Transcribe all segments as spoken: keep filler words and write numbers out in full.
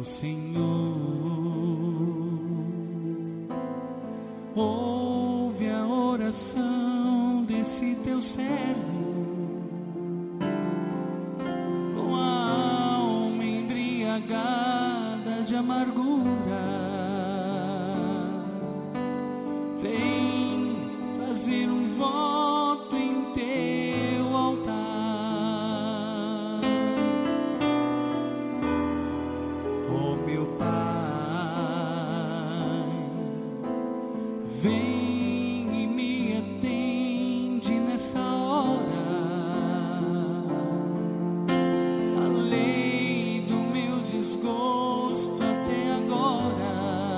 Meu Senhor, ouve a oração desse teu servo, com a alma embriagada de amargura. Vem fazer um voto em teu altar. Oh, meu Pai, vem e me atende nessa hora. Além do meu desgosto até agora,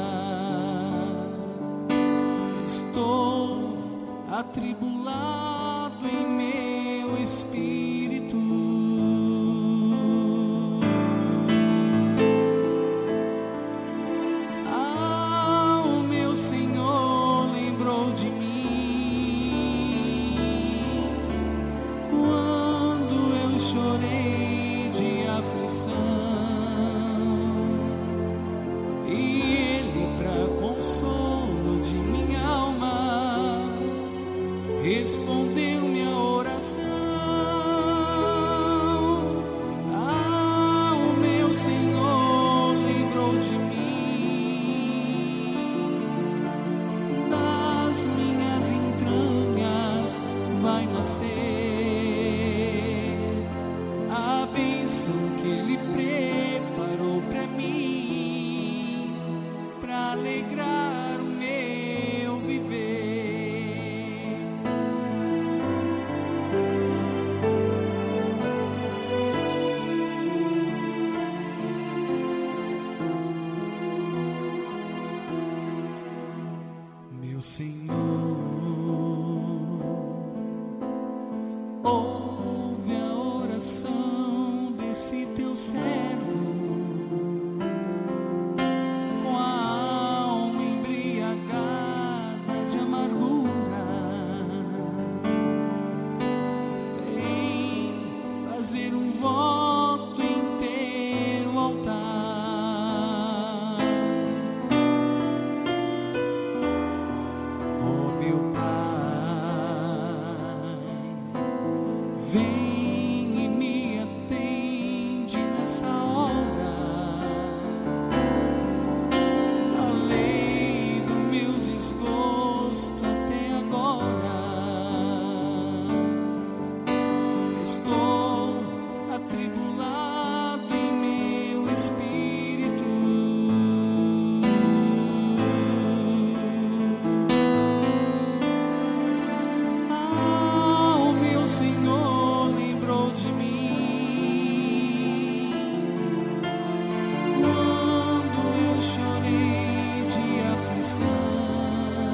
estou atribulado em meu espírito. Ah, o meu Senhor lembrou de mim quando eu chorei de aflição, e Ele, para consolo de minha alma, respondeu minha oração. Ah, o meu Senhor lembrou de mim, das minhas entranhas vai nascer a bênção que Ele preparou para mim, para alegrar o meu viver. Meu Senhor, ouve a oração desse teu servo, com a alma embriagada de amargura. Vem fazer um voto em teu altar. Oh, meu Pai, vem e me atende nessa hora. Além do meu desgosto até agora, estou atribulado em meu espírito. Ah, o meu Senhor lembrou de mim quando eu chorei de aflição,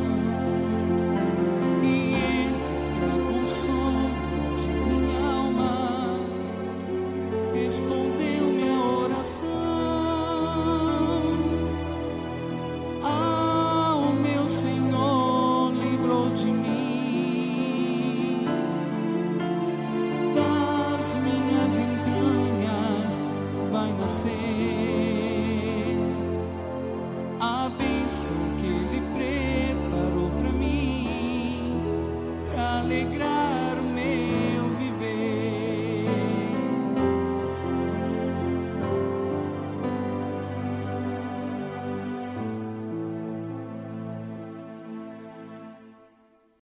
e Ele, para consolo de minha alma, respondeu minha oração. Ah, o meu Senhor lembrou de mim, das minhas entranhas vai nascer a bênção que Ele preparou para mim, para alegrar